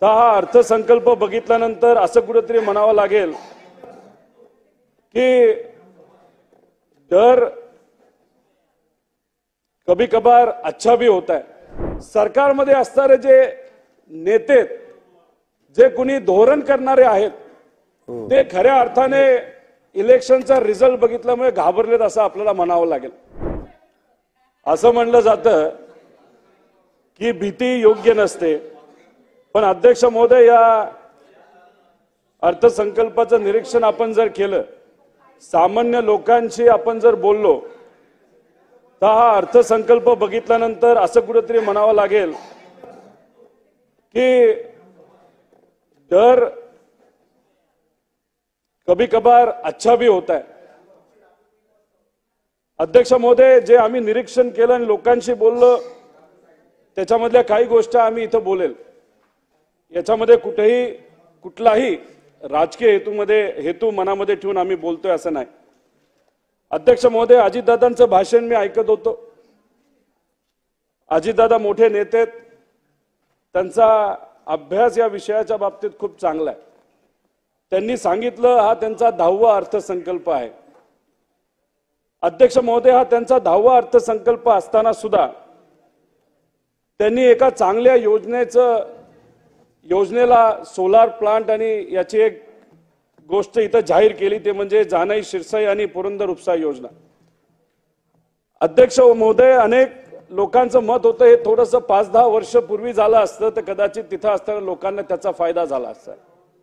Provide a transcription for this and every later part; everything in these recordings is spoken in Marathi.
तर हा अर्थसंकल्प बघितल्यानंतर असं कुठेतरी म्हणावं लागेल की डर कभी कभार अच्छा भी होता है। सरकारमध्ये असणारे जे नेते जे कुणी धोरण करणारे आहेत ते खऱ्या अर्थाने इलेक्शनचा रिझल्ट बघितल्यामुळे घाबरलेत असं आपल्याला म्हणावं लागेल। असं म्हणलं जातं की भीती योग्य नसते, पण अध्यक्ष महोदय या अर्थसंकल्पाचं निरीक्षण आपण जर केलं, सामान्य लोकांशी आपण जर बोललो, तर हा अर्थसंकल्प बघितल्यानंतर असं कुठेतरी म्हणावं लागेल की डर कभी कभार अच्छा भी होता है। अध्यक्ष महोदय, जे आम्ही निरीक्षण केलं आणि लोकांशी बोललो त्याच्यामधल्या काही गोष्टी आम्ही इथं बोलेल। याच्यामध्ये कुठलाही राजकीय हेतू मनामध्ये ठेवून आम्ही बोलतोय असं नाही। अध्यक्ष महोदय, अजितदादांचं भाषण मी ऐकत होतो। अजितदादा मोठे नेते आहेत, त्यांचा अभ्यास या विषयाच्या बाबतीत खूप चांगला आहे। त्यांनी सांगितलं हा त्यांचा 10वा अर्थसंकल्प आहे। अध्यक्ष महोदय, हा त्यांचा 10वा अर्थसंकल्प असताना सुद्धा त्यांनी एका चांगल्या योजनेला सोलार प्लांट आणि याची एक गोष्ट इथं जाहीर केली, ते म्हणजे जानाई शिरसाई आणि पुरंदर उपसा योजना। अध्यक्ष महोदय, अनेक लोकांचं मत होतं हे थोडंसं 5-10 वर्ष पूर्वी झालं असतं तर कदाचित तिथं असणाऱ्या लोकांना त्याचा फायदा झाला असता।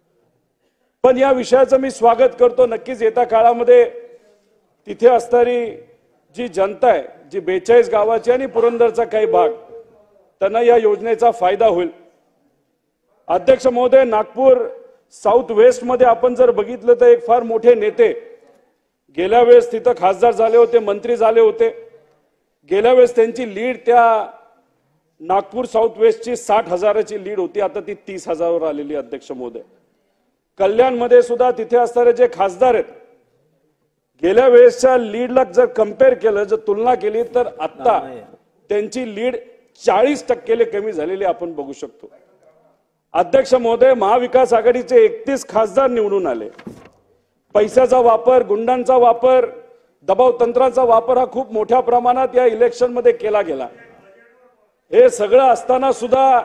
पण या विषयाचं मी स्वागत करतो। नक्कीच येत्या काळामध्ये तिथे असणारी जी जनता आहे, जी 42 गावाची आणि पुरंदरचा काही भाग, त्यांना या योजनेचा फायदा होईल। अध्यक्ष महोदय, नागपूर साऊथ वेस्ट मध्ये आपण जर बघितलं तर एक फार मोठे नेते गेल्या वेळेस तिथं खासदार झाले होते, मंत्री झाले होते। गेल्या वेळेस त्यांची लीड त्या नागपूर साऊथ वेस्टची 60,000ची लीड होती, आता ती 30,000वर आलेली। अध्यक्ष महोदय, कल्याणमध्ये सुद्धा तिथे असणारे जे खासदार आहेत, गेल्या वेळेसच्या लीडला जर कंपेअर केलं, जर तुलना केली तर आता त्यांची लीड 40% कमी झालेली आपण बघू शकतो। अध्यक्ष महोदय, महाविकास आघाडीचे 31 खासदार निवडून आले। पैशाचा वापर, गुंडांचा वापर, दबाव तंत्राचा वापर हा खूप मोठ्या प्रमाणात या इलेक्शन मध्ये केला गेला। हे सगळं असताना सुद्धा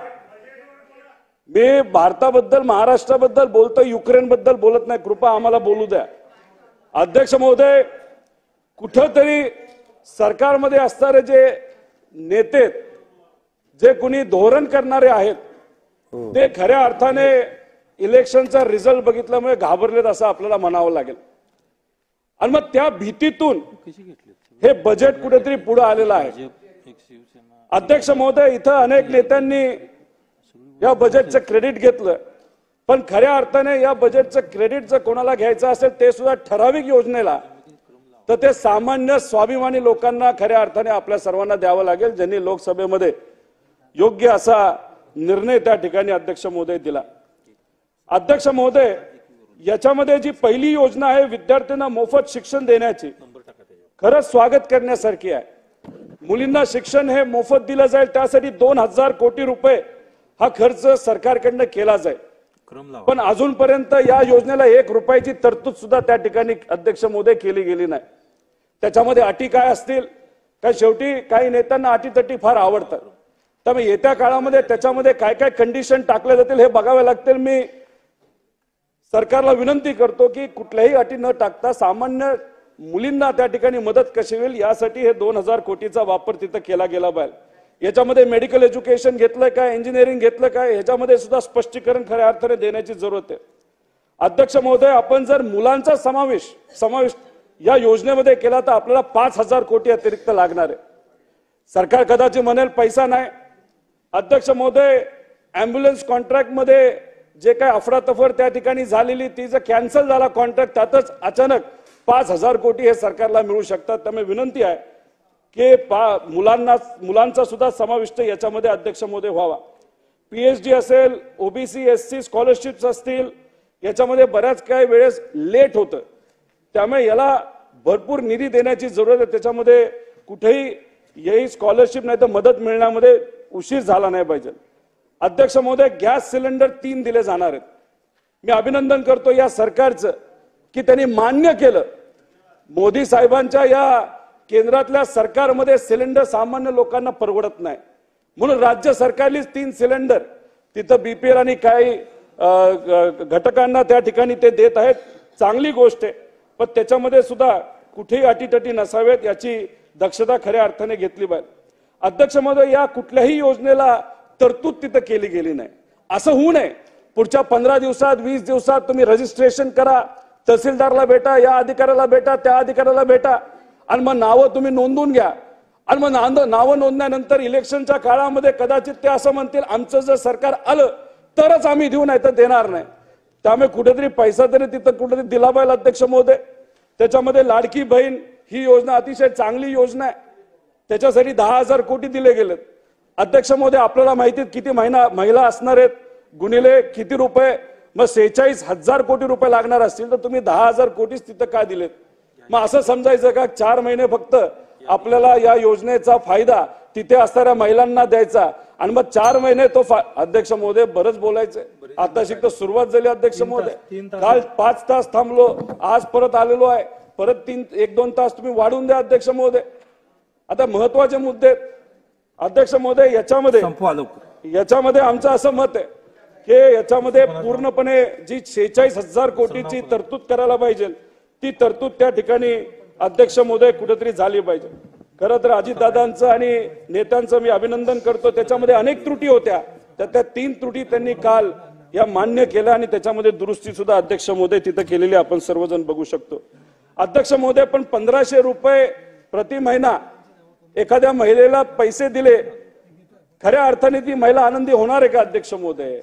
मी भारताबद्दल, महाराष्ट्राबद्दल बोलतोय, युक्रेनबद्दल बोलत नाही। कृपा आम्हाला बोलू द्या। अध्यक्ष महोदय, कुठेतरी सरकारमध्ये असणारे जे नेते जे कुणी धोरण करणारे आहेत ते खऱ्या अर्थाने इलेक्शनचा रिझल्ट बघितल्यामुळे घाबरलेत असं आपल्याला म्हणावं लागेल। आणि मग त्या भीतीतून हे बजेट कुठेतरी पुढे आलेलं आहे। अध्यक्ष महोदय, इथं अनेक नेत्यांनी या बजेटचं क्रेडिट घेतलं, पण खऱ्या अर्थाने या बजेटचं क्रेडिट जर कोणाला घ्यायचं असेल ते सुद्धा ठराविक योजनेला, तर ते सामान्य स्वाभिमानी लोकांना खऱ्या अर्थाने आपल्या सर्वांना द्यावं लागेल, ज्यांनी लोकसभेमध्ये योग्य असा निर्णय त्या ठिकाणी अध्यक्ष महोदय दिला। अध्यक्ष महोदय, याच्यामध्ये जी पहिली योजना आहे विद्यार्थ्यांना मोफत शिक्षण देण्याची, खरंच स्वागत करण्यासारखी आहे। मुलींना शिक्षण हे मोफत दिलं जाईल, त्यासाठी 2000 कोटी रुपये हा खर्च सरकारकडनं केला जाईल। पण अजूनपर्यंत या योजनेला 1 रुपयाची तरतूद सुद्धा त्या ठिकाणी अध्यक्ष महोदय केली गेली नाही। त्याच्यामध्ये अटी काय असतील, काय शेवटी काही नेत्यांना अटीतटी फार आवडतात, त्यामुळे येत्या काळामध्ये त्याच्यामध्ये काय काय कंडिशन टाकले जातील हे बघावे लागतील। मी सरकारला विनंती करतो की कुठल्याही अटी न टाकता सामान्य मुलींना त्या ठिकाणी मदत कशी होईल यासाठी हे 2000 कोटीचा वापर तिथं केला गेला पाहिजे। याच्यामध्ये मेडिकल एज्युकेशन घेतलं काय, इंजिनिअरिंग घेतलं काय, ह्याच्यामध्ये सुद्धा स्पष्टीकरण खऱ्या अर्थाने देण्याची जरूरत आहे। अध्यक्ष महोदय, आपण जर मुलांचा समावेश या योजनेमध्ये केला तर आपल्याला 5000 कोटी अतिरिक्त लागणार आहे। सरकार कदाचित म्हणेल पैसा नाही। अध्यक्ष महोदय, ॲम्ब्युलन्स कॉन्ट्रॅक्ट मध्ये जे काय अफरातफर त्या ठिकाणी झालेली, ती जर कॅन्सल झाला कॉन्ट्रॅक्ट, त्यातच अचानक 5000 कोटी हे सरकारला मिळू शकतात। त्यामुळे विनंती आहे की मुलांचा सुद्धा समाविष्ट याच्यामध्ये अध्यक्ष महोदय व्हावा। पीएचडी असेल, ओबीसी एससी स्कॉलरशिप्स असतील, याच्यामध्ये बऱ्याच काही वेळेस लेट होतं, त्यामुळे याला भरपूर निधी देण्याची जरूरत आहे। त्याच्यामध्ये कुठेही यही स्कॉलरशिप नाही तर मदत मिळण्यामध्ये उशीर झाला नाही पाहिजे। अध्यक्ष महोदय, गॅस सिलेंडर 3 दिले जाणार आहेत. मी अभिनंदन करतो या सरकारचं की त्यांनी मान्य केलं. मोदी साहेबांच्या या केंद्रातल्या सरकारमध्ये सिलेंडर सामान्य लोकांना परवडत नाही, म्हणून राज्य सरकारलीच 3 सिलेंडर तिथं बीपीएल आणि काही घटकांना त्या ठिकाणी ते देत आहेत. चांगली गोष्ट आहे, पण त्याच्यामध्ये सुद्धा कुठेही अटीतटी नसावेत याची दक्षता खऱ्या अर्थाने घेतली पाहिजे. अध्यक्ष महोदय, या कुठल्याही योजनेला तरतूद तिथं केली गेली नाही. असं होऊ नये. पुढच्या 15 दिवसात 20 दिवसात तुम्ही रजिस्ट्रेशन करा, तहसीलदारला भेटा, या अधिकाऱ्याला भेटा, त्या अधिकाऱ्याला भेटा आणि मग नावं तुम्ही नोंदवून घ्या. आणि मग नावं नोंदल्यानंतर इलेक्शनच्या काळामध्ये कदाचित ते असं म्हणतील आमचं जर सरकार आलं तरच आम्ही देऊ, नाही तर देणार नाही. त्यामुळे कुठेतरी पैसा तरी तिथं कुठेतरी दिला पाहिजे अध्यक्ष महोदय. त्याच्यामध्ये लाडकी बहीण ही योजना अतिशय चांगली योजना आहे. त्याच्यासाठी 10,000 कोटी दिले गेलेत. अध्यक्ष महोदय, आपल्याला माहिती किती महिला असणार आहेत, गुणिले किती रुपये, मग 46,000 कोटी रुपये लागणार असतील तर तुम्ही 10,000 कोटीच तिथं का दिलेत? मग असं समजायचं का 4 महिने फक्त आपल्याला या योजनेचा फायदा तिथे असणाऱ्या महिलांना द्यायचा आणि मग 4 महिने तो अध्यक्ष महोदय, बरंच बोलायचंय. आता शिकतो सुरुवात झाली अध्यक्ष महोदय. काल 5 तास थांबलो, आज परत आलेलो आहे. परत 1-2 तास तुम्ही वाढवून द्या अध्यक्ष महोदय. आता महत्वाचे मुद्दे अध्यक्ष महोदय, याच्यामध्ये आमचं असं मत आहे की याच्यामध्ये पूर्णपणे जी 46,000 कोटीची तरतूद करायला पाहिजे ती तरतूद त्या ठिकाणी अध्यक्ष महोदय कुठेतरी झाली पाहिजे. खरं तर अजितदादांचं आणि नेत्यांचं मी अभिनंदन करतो. त्याच्यामध्ये अनेक त्रुटी होत्या, त्या 3 त्रुटी त्यांनी काल या मान्य केल्या आणि त्याच्यामध्ये दुरुस्ती सुद्धा अध्यक्ष महोदय तिथं केलेली आपण सर्वजण बघू शकतो. अध्यक्ष महोदय, पण 1,500 रुपये प्रति महिना एखाद्या महिलेला पैसे दिले, खऱ्या अर्थाने ती महिला आनंदी होणार आहे का अध्यक्ष महोदय?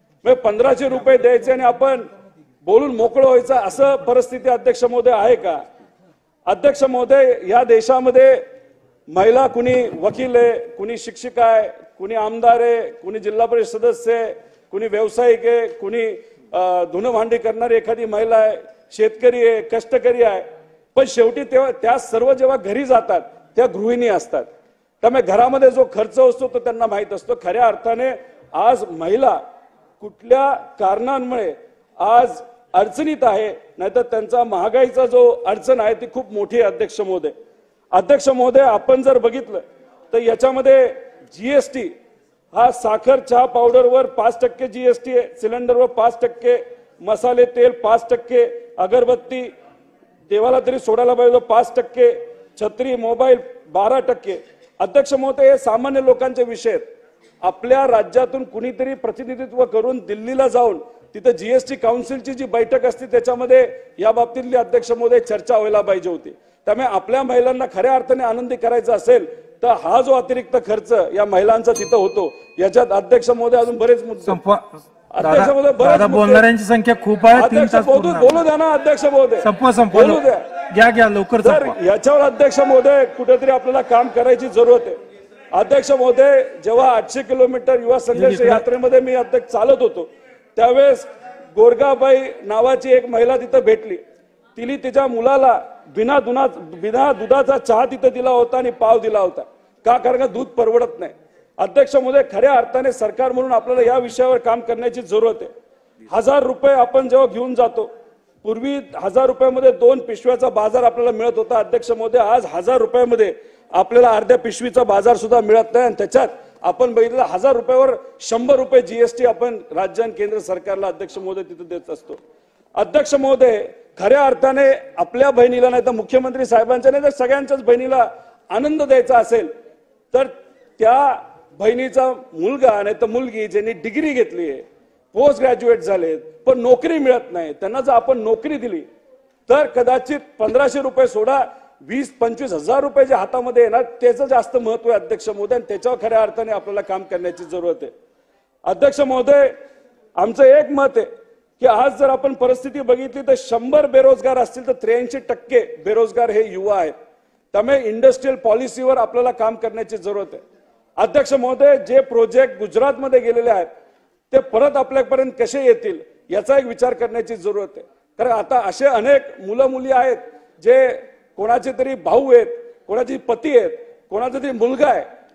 1,500 रुपये द्यायचे आणि आपण बोलून मोकळं व्हायचं असं परिस्थिती अध्यक्ष महोदय आहे का? अध्यक्ष महोदय, या देशामध्ये महिला कुणी वकील आहे, कुणी शिक्षिका आहे, कुणी आमदार आहे, कुणी जिल्हा परिषद सदस्य आहे, कुणी व्यावसायिक आहे, कुणी धुणं भांडी करणारी एखादी महिला आहे, शेतकरी आहे, कष्टकरी आहे. पण शेवटी तेव्हा त्या सर्व जेव्हा घरी जातात त्या गृहिणी असतात. त्यामुळे घरामध्ये जो खर्च असतो तो त्यांना माहित असतो. खऱ्या अर्थाने आज महिला कुठल्या कारणांमुळे आज अडचणीत आहे, नाहीतर त्यांचा महागाईचा जो अडचण आहे ती खूप मोठी आहे अध्यक्ष महोदय. अध्यक्ष महोदय, आपण जर बघितलं तर याच्यामध्ये जीएसटी हा साखर चहा पावडरवर 5% जीएसटी आहे, सिलेंडरवर 5%, मसाले तेल 5%, अगरबत्ती देवाला तरी सोडायला पाहिजे 5%, छत्री मोबाईल 12%. अध्यक्ष महोदय, हे सामान्य लोकांचे विषय आहेत. आपल्या राज्यातून कुणीतरी प्रतिनिधित्व करून दिल्लीला जाऊन तिथे जीएसटी काउन्सिलची जी बैठक असते त्याच्यामध्ये या बाबतीतली अध्यक्ष महोदय चर्चा व्हायला पाहिजे होती. त्यामुळे आपल्या महिलांना खऱ्या अर्थाने आनंदी करायचा असेल तर हा जो अतिरिक्त खर्च या महिलांचा तिथं होतो याच्यात अध्यक्ष महोदय अजून बरेच मुद्दे. अध्यक्ष महोदय, बोलणाऱ्यांची संख्या खूप आहे. बोलू द्या ना अध्यक्ष महोदय, बोलू द्या. घ्या लवकर. तर याच्यावर अध्यक्ष महोदय कुठेतरी आपल्याला काम करायची जरूरत आहे. अध्यक्ष महोदय, जेव्हा 800 किलोमीटर युवा संघर्ष यात्रेमध्ये मी अध्यक्ष चालत होतो त्यावेळेस गोरगाबाई नावाची एक महिला तिथं भेटली. तिने तिच्या मुलाला बिना दुधाचा चहा तिथं दिला होता आणि पाव दिला होता. का? कारण दूध परवडत नाही. अध्यक्ष महोदय, खऱ्या अर्थाने सरकार म्हणून आपल्याला या विषयावर काम करण्याची जरूरत आहे. 1,000 रुपये आपण जेव्हा घेऊन जातो, पूर्वी 1,000 रुपयामध्ये 2 पिशव्याचा बाजार आपल्याला मिळत होता. अध्यक्ष महोदय, आज 1,000 रुपयामध्ये आपल्याला अर्ध्या पिशवीचा बाजार सुद्धा मिळत नाही आणि त्याच्यात आपण बघितलं 1,000 रुपयावर 100 रुपये जीएसटी आपण राज्य आणि केंद्र सरकारला अध्यक्ष महोदय तिथे देत असतो. अध्यक्ष महोदय, खऱ्या अर्थाने आपल्या बहिणीला नाही तर मुख्यमंत्री साहेबांच्या नाही तर सगळ्यांच्याच बहिणीला आनंद द्यायचा असेल तर त्या बहिणीचा मुलगा नाही तर मुलगी ज्यांनी डिग्री घेतली आहे, पोस्ट ग्रॅज्युएट झालेत पण नोकरी मिळत नाही, त्यांना जर आपण नोकरी दिली तर कदाचित 1,500 रुपये सोडा 20-25 हजार रुपये जे हातामध्ये येणार त्याचं जास्त महत्व आहे अध्यक्ष महोदय आणि त्याच्यावर खऱ्या अर्थाने आपल्याला काम करण्याची जरूरत आहे. अध्यक्ष महोदय, आमचं एक मत आहे की आज जर आपण परिस्थिती बघितली तर 100 बेरोजगार असतील तर 83% बेरोजगार हे युवा आहेत. त्यामुळे इंडस्ट्रियल पॉलिसीवर आपल्याला काम करण्याची जरूरत आहे. अध्यक्ष महोदय, जे प्रोजेक्ट गुजरातमध्ये गेलेले आहेत ते परत आपल्यापर्यंत कसे येतील याचा एक विचार करण्याची जरूरत आहे. कारण आता असे अनेक मुलं मुली आहेत जे कोणाचे तरी भाऊ आहेत, कोणाची पती आहेत, कोणाचा तरी मुलगा आहे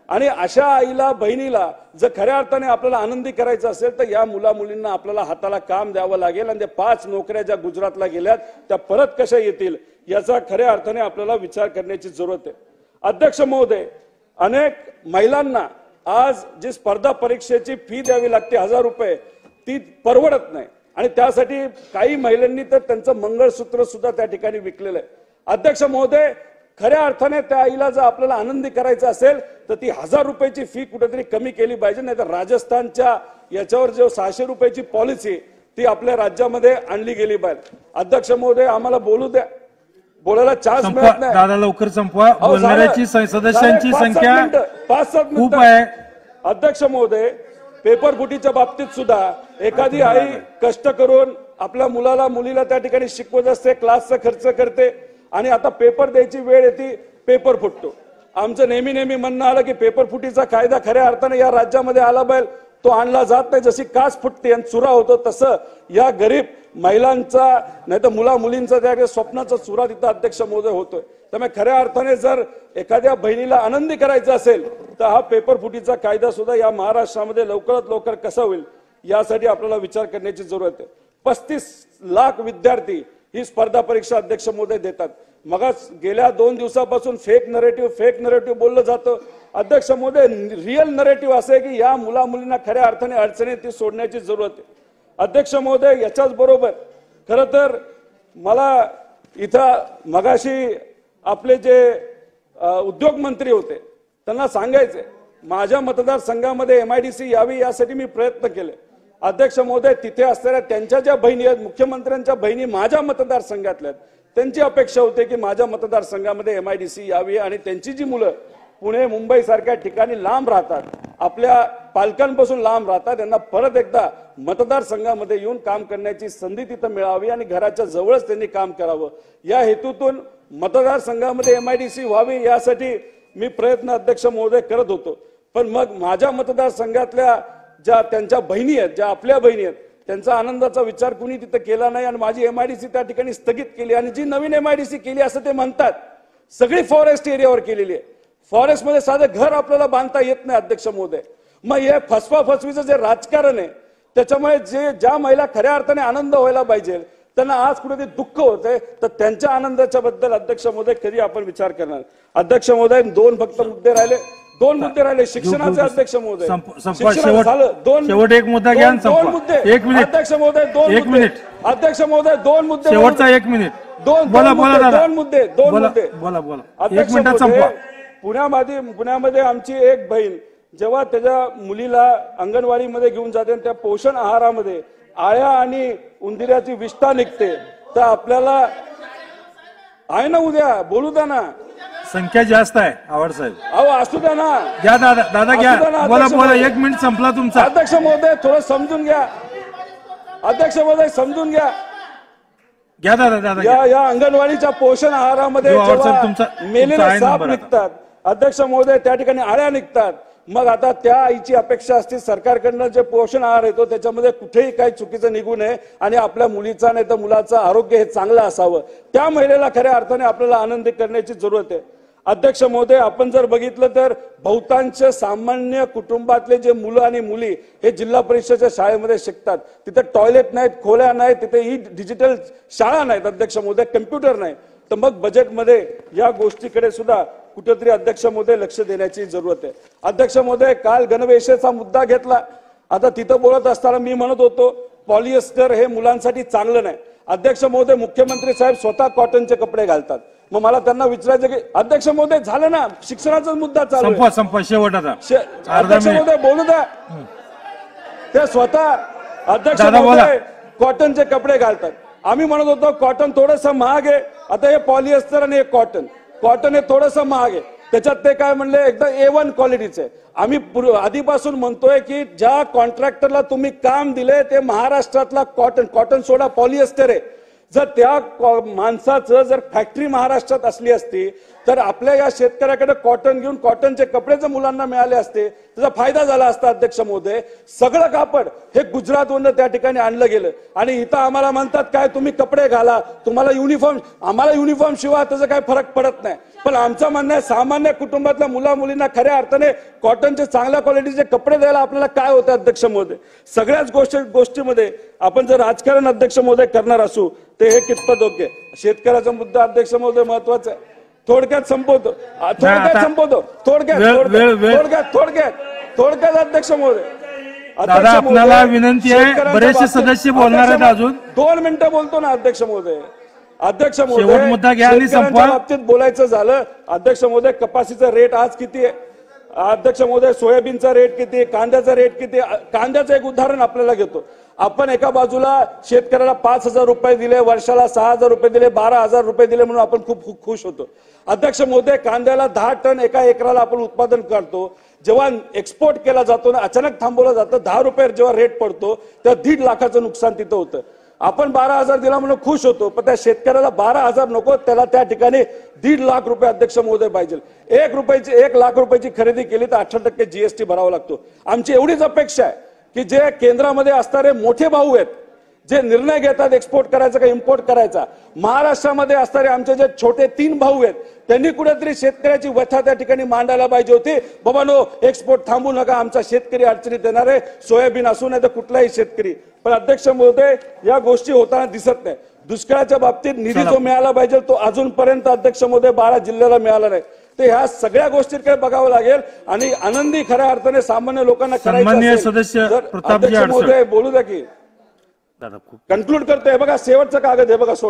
आणि अशा आईला बहिणीला जर खऱ्या अर्थाने आपल्याला आनंदी करायचं असेल तर या मुला मुलींना आपल्याला हाताला काम द्यावं लागेल आणि त्या 5 नोकऱ्या ज्या गुजरातला गेल्यात त्या परत कशा येतील याचा खऱ्या अर्थाने आपल्याला विचार करण्याची जरूरत आहे. अध्यक्ष महोदय, अनेक महिलांना आज जी स्पर्धा परीक्षेची फी द्यावी लागते 1000 रुपये ती परवडत नाही आणि त्यासाठी काही महिलांनी तर त्यांचं मंगळसूत्र सुद्धा त्या ठिकाणी विकलेलं आहे. अध्यक्ष महोदय, खऱ्या अर्थाने त्या आईला जर आपल्याला आनंदी करायचं असेल तर ती 1000 रुपयाची फी कुठेतरी कमी केली पाहिजे. नाही तर राजस्थानच्या याच्यावर जो 600 रुपयाची पॉलिसी ती आपल्या राज्यामध्ये आणली गेली पाहिजे. अध्यक्ष महोदय, आम्हाला बोलू द्या, बोलायला चान्स मिळत नाही. दादा लवकर संपवा. बोलणाऱ्याची सदस्यांची संख्या 5-7 खूप आहे. अध्यक्ष महोदय, पेपर फुटीच्या बाबतीत सुद्धा एखादी आई कष्ट करून आपल्या मुलाला मुलीला त्या ठिकाणी शिकवत असते, क्लासचा खर्च करते आणि आता पेपर द्यायची वेळ येते, पेपर फुटतो. आमचं नेहमी म्हणणं आलं की पेपर फुटीचा कायदा खऱ्या अर्थाने या राज्यामध्ये आला पाहिजे, तो आणला जात नाही. जशी काच फुटते आणि चुरा होतो तसं या गरीब महिलांचा नाही तर मुला मुलींचा त्या स्वप्नाचा चुरा तिथं अध्यक्ष महोदय होतोय. त्यामुळे खऱ्या अर्थाने जर एखाद्या बहिणीला आनंदी करायचं असेल तर हा पेपर फुटीचा कायदा सुद्धा या महाराष्ट्रामध्ये लवकरात लवकर कसा होईल यासाठी आपल्याला विचार करण्याची जरूरत आहे. 35 लाख विद्यार्थी ही स्पर्धा परीक्षा अध्यक्ष महोदय देतात. मग गेल्या 2 दिवसापासून फेक नरेटिव्ह बोललं जातं. अध्यक्ष महोदय, रिअल नरेटिव्ह असं आहे की या मुला मुलींना खऱ्या अर्थाने अडचणी ती सोडण्याची जरूरत आहे. अध्यक्ष महोदय, याच्याच बरोबर खरं तर मला इथं मगाशी आपले जे उद्योग मंत्री होते त्यांना सांगायचे माझ्या मतदारसंघामध्ये MIDC यावी यासाठी मी प्रयत्न केले. अध्यक्ष महोदय, तिथे असणाऱ्या त्यांच्या ज्या बहिणी आहेत, मुख्यमंत्र्यांच्या बहिणी माझ्या मतदारसंघातल्या आहेत, त्यांची अपेक्षा होती की माझ्या मतदारसंघामध्ये MIDC यावी आणि त्यांची जी मुलं पुणे मुंबई सारख्या ठिकाणी लांब राहतात, आपल्या पालकांपासून लांब राहतात, त्यांना परत एकदा मतदारसंघामध्ये येऊन काम करण्याची संधी तिथं मिळावी आणि घराच्या जवळच त्यांनी काम करावं या हेतूतून मतदारसंघामध्ये MIDC व्हावी यासाठी मी प्रयत्न अध्यक्ष महोदय करत होतो. पण मग माझ्या मतदारसंघातल्या ज्या त्यांच्या बहिणी आहेत, ज्या आपल्या बहिणी आहेत, त्यांचा आनंदाचा विचार कुणी तिथे केला नाही आणि माझी MIDC त्या ठिकाणी स्थगित केली आणि जी नवीन MIDC केली असं ते म्हणतात सगळी फॉरेस्ट एरियावर केलेली आहे. फॉरेस्टमध्ये साधं घर आपल्याला बांधता येत नाही अध्यक्ष महोदय. मग हे फसवाफसवीचं जे राजकारण आहे त्याच्यामुळे ज्या महिला खऱ्या अर्थाने आनंद व्हायला पाहिजे त्यांना आज कुठेतरी दुःख होतंय, तर त्यांच्या आनंदाच्या बद्दल अध्यक्ष महोदय कधी आपण विचार करणार. अध्यक्ष महोदय, 2 फक्त मुद्दे राहिले, 2 मुद्दे राहिले. शिक्षणाचे अध्यक्ष महोदय, शेवट एक मुद्दा घ्या. 2 मुद्दे. 1 मिनिट अध्यक्ष महोदय, 2 1 मिनिट. अध्यक्ष महोदय, 2 मुद्दे. शेवटचा 1 मिनिट. बोला बोला. 2 मुद्दे. बोला. 1 मिनिटात संपवा. पुण्यामध्ये आमची एक बहीण जेव्हा त्याच्या मुलीला अंगणवाडीमध्ये घेऊन जाते आणि त्या पोषण आहारामध्ये आळ्या आणि उंदीराची विष्ठा निघते तर आपल्याला आहे ना, उद्या बोलू द्या ना, संख्या जास्त आहे आवाड साहेब. अहो असू द्या ना, घ्या दादा घ्या. बोला 1 मिनिट संपला तुमचा. अध्यक्ष महोदय, थोडं समजून घ्या. अध्यक्ष महोदय, समजून घ्या. दादा या अंगणवाडीच्या पोषण आहारामध्ये मेलेले साप निघतात अध्यक्ष महोदय, त्या ठिकाणी आळ्या निघतात. मग आता त्या आईची अपेक्षा असते सरकारकडनं जे पोषण आहार येतो त्याच्यामध्ये कुठेही काही चुकीचं निघू नये आणि आपल्या मुलीचा नाही तर मुलाचं आरोग्य हे चांगलं असावं. त्या महिलेला खऱ्या अर्थाने आपल्याला आनंदी करण्याची जरूरत आहे. अध्यक्ष महोदय, आपण जर बघितलं तर बहुतांश सामान्य कुटुंबातले जे मुलं आणि मुली हे जिल्हा परिषदेच्या शाळेमध्ये शिकतात. तिथे टॉयलेट नाहीत, खोल्या नाहीत, तिथे ही डिजिटल शाळा नाहीत अध्यक्ष महोदय, कम्प्युटर नाही. तर मग बजेटमध्ये या गोष्टीकडे सुद्धा कुठेतरी अध्यक्ष महोदय लक्ष देण्याची जरूरत आहे. अध्यक्ष महोदय, काल गणवेशाचा मुद्दा घेतला. आता तिथं बोलत असताना मी म्हणत होतो पॉलिएस्टर हे मुलांसाठी चांगलं नाही. अध्यक्ष महोदय, मुख्यमंत्री साहेब स्वतः कॉटनचे कपडे घालतात. मग मला त्यांना विचारायचं की अध्यक्ष महोदय झालं ना, शिक्षणाचा मुद्दा चालू आहे. संपवा शेवट आता. अध्यक्ष महोदय बोलू द्या. ते स्वतः अध्यक्ष महोदय कॉटनचे कपडे घालतात. आम्ही म्हणत होतो कॉटन थोडंसं महाग आहे. आता हे पॉलिएस्टर आणि हे कॉटन हे थोडंसं महाग आहे. त्याच्यात ते काय म्हणले एकदम A1 क्वालिटीचे. आम्ही आधीपासून म्हणतोय की ज्या कॉन्ट्रॅक्टरला तुम्ही काम दिले ते महाराष्ट्रातला कॉटन सोडा पॉलिएस्टर आहे. जर त्या माणसाचं जर फॅक्टरी महाराष्ट्रात असली असती तर आपल्या या शेतकऱ्याकडे कॉटन घेऊन कॉटनचे कपडे जर मुलांना मिळाले असते त्याचा फायदा झाला असता. अध्यक्ष महोदय, सगळं कापड हे गुजरातवरून त्या ठिकाणी आणलं गेलं आणि इथं आम्हाला म्हणतात काय तुम्ही कपडे घाला, तुम्हाला युनिफॉर्म, आम्हाला युनिफॉर्म शिवाय त्याचा काही फरक पडत नाही. पण आमचं म्हणणं आहे सामान्य कुटुंबातल्या मुला मुलींना खऱ्या अर्थाने कॉटनचे चांगल्या क्वालिटीचे कपडे द्यायला आपल्याला काय होतं. अध्यक्ष महोदय, सगळ्याच गोष्टीमध्ये आपण जर राजकारण अध्यक्ष महोदय करणार असू ते हे कितपत योग्य. शेतकऱ्याचा मुद्दा अध्यक्ष महोदय महत्वाचा आहे. थोडक्यात संपवतो थोडक्यात अध्यक्ष महोदय. दादा आपल्याला विनंती आहे, बरेचसे सदस्य बोलणार आहेत अजून. 2 मिनिटं बोलतो ना अध्यक्ष महोदय. अध्यक्ष शेवट महोदय, मुद्दा घ्या आणि संपवा. शेतकऱ्यांच्या बाबतीत बोलायचं झालं अध्यक्ष महोदय, कपाशीचा रेट आज किती आहे अध्यक्ष महोदय, सोयाबीनचा रेट किती आहे, कांद्याचा रेट किती आहे. कांद्याचं एक उदाहरण आपल्याला घेतो. आपण एका बाजूला शेतकऱ्याला 5,000 रुपये दिले, वर्षाला 6,000 रुपये दिले, 12,000 रुपये दिले म्हणून आपण खूप खुश होतो. अध्यक्ष महोदय, कांद्याला 10 टन एका एकराला आपण उत्पादन करतो. जेव्हा एक्सपोर्ट केला जातो ना, अचानक थांबवलं जातं, 10 रुपये जेव्हा रेट पडतो तेव्हा 1.5 लाखाचं नुकसान तिथं होतं. आपण 12,000 दिला म्हणून खुश होतो, पण त्या शेतकऱ्याला 12,000 नको, त्याला त्या ठिकाणी 1.5 लाख रुपये अध्यक्ष महोदय पाहिजे. 1 लाख रुपयाची खरेदी केली तर 18% जीएसटी भरावा लागतो. आमची एवढीच अपेक्षा आहे की जे केंद्रामध्ये असणारे मोठे भाऊ आहेत, जे निर्णय घेतात एक्सपोर्ट करायचा का इम्पोर्ट करायचा, महाराष्ट्रामध्ये असणारे आमचे जे छोटे 3 भाऊ आहेत त्यांनी कुठेतरी शेतकऱ्याची व्यथा त्या ठिकाणी मांडायला पाहिजे होती. बाबा नो, एक्सपोर्ट थांबू नका, आमचा शेतकरी अडचणीत येणार आहे, सोयाबीन असू नाही तर कुठलाही शेतकरी. पण अध्यक्ष महोदय, या गोष्टी होताना दिसत नाही. दुष्काळाच्या बाबतीत निधी जो मिळाला पाहिजे तो अजूनपर्यंत अध्यक्ष महोदय 12 जिल्ह्याला मिळाला नाही. तर ह्या सगळ्या गोष्टीकडे बघावं लागेल आणि आनंदी खऱ्या अर्थाने सामान्य लोकांना सन्माननीय सदस्य प्रतापजी अध्यक्ष महोदय बोलू द्या की कन्क्लूड करतोय. बघा शेवटचा कागद आहे बघा,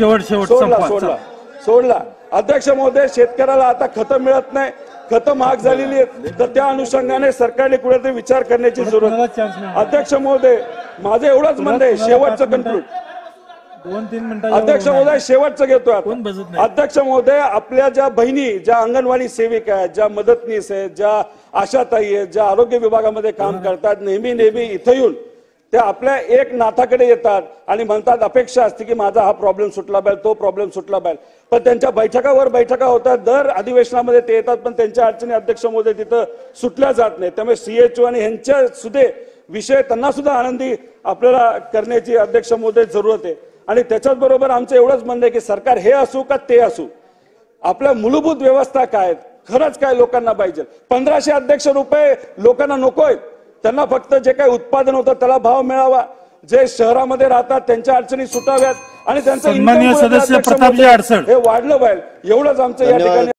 सोडला. अध्यक्ष महोदय, शेतकऱ्याला आता खतं मिळत नाही, खतं महाग झालेली आहेत, तर त्या अनुषंगाने सरकारने कुठेतरी विचार करण्याची जरूरत. अध्यक्ष महोदय, माझं एवढंच म्हणणं आहे, शेवटचं कन्क्लूड. 2-3 मिनिटं अध्यक्ष महोदय, शेवटचं घेतोय आता. अध्यक्ष महोदय, आपल्या ज्या बहिणी, ज्या अंगणवाडी सेविका आहेत, ज्या मदतनीस आहेत, ज्या आशाताई आहेत, ज्या आरोग्य विभागामध्ये काम करतात, नेहमी इथं येऊन त्या आपल्या एक नाथाकडे येतात आणि म्हणतात अपेक्षा असते की माझा हा प्रॉब्लेम सुटला पाहिजे, तो प्रॉब्लेम सुटला पाहिजे. पण त्यांच्या बैठका होतात, दर अधिवेशनामध्ये ते येतात, पण त्यांच्या अडचणी अध्यक्ष महोदय तिथं सुटल्या जात नाही. त्यामुळे सीएचओ आणि ह्यांच्या सुद्धा विषय त्यांना सुद्धा आनंदी आपल्याला करण्याची अध्यक्ष महोदय जरूरत आहे. आणि त्याच्याच बरोबर आमचं एवढंच म्हणणं आहे की सरकार हे असू का ते असू, आपल्या मूलभूत व्यवस्था काय आहेत, खरंच काय लोकांना पाहिजे. 1500 अध्यक्ष रुपये लोकांना नकोय, त्यांना फक्त जे काही उत्पादन होतं त्याला भाव मिळावा, जे शहरामध्ये राहतात त्यांच्या अडचणी सुटाव्यात आणि त्यांचं सन्माननीय सदस्य प्रतापजी अडसड हे वाढलं पाहिजे. एवढंच आमचं या ठिकाणी